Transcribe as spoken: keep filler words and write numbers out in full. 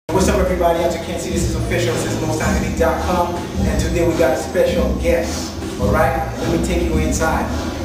What's up, everybody? As you can see, this is official. This is most anthony dot com, and today we got a special guest. All right, let me take you inside.